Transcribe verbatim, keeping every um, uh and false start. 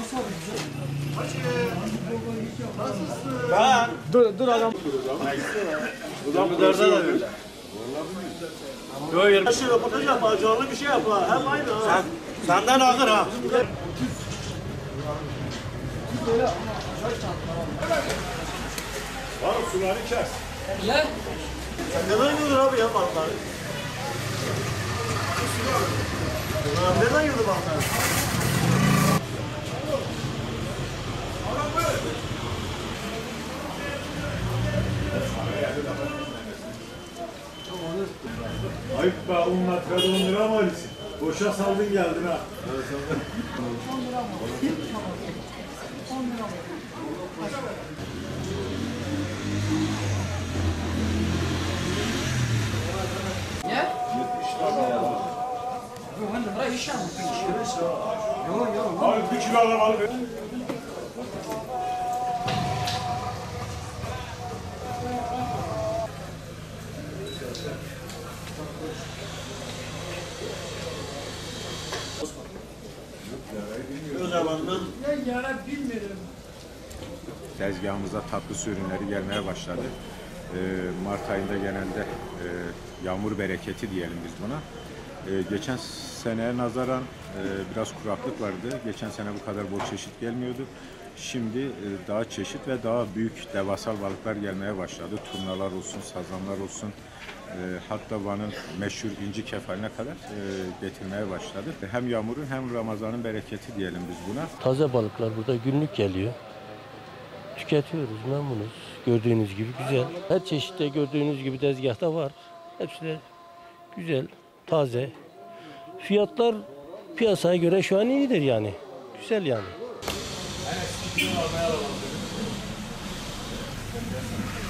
Ben. Dur dur adam. Buradan bu derse de böyle. Yok yarım. Şey röportaj yap, canlı bir şey yap ha. Hep aynı ha. Sen, senden ağır ha. Var mı suları kes? Ya. Sen neden yürüdün abi ya balıkları? Neden yürüdün balıkları? Ayıp be, on metrede on lira mı Ali'sin? Boşa saldın geldin ha. Ya? Bu hani buraya iş yapmış. Yok yok. Abi bir kilo alamalı. Tezgahımıza tatlı su ürünleri gelmeye başladı. Ee, Mart ayında genelde e, yağmur bereketi diyelim biz buna. Ee, geçen seneye nazaran e, biraz kuraklık vardı. Geçen sene bu kadar bol çeşit gelmiyordu. Şimdi e, daha çeşit ve daha büyük devasal balıklar gelmeye başladı. Turnalar olsun, sazanlar olsun. E, hatta Van'ın meşhur inci kefaline kadar e, getirmeye başladı. Hem yağmurun hem Ramazan'ın bereketi diyelim biz buna. Taze balıklar burada günlük geliyor. Tüketiyoruz, memnunuz. Gördüğünüz gibi güzel. Her çeşitte gördüğünüz gibi tezgahta var. Hepsi de güzel, taze. Fiyatlar piyasaya göre şu an iyidir yani. Güzel yani.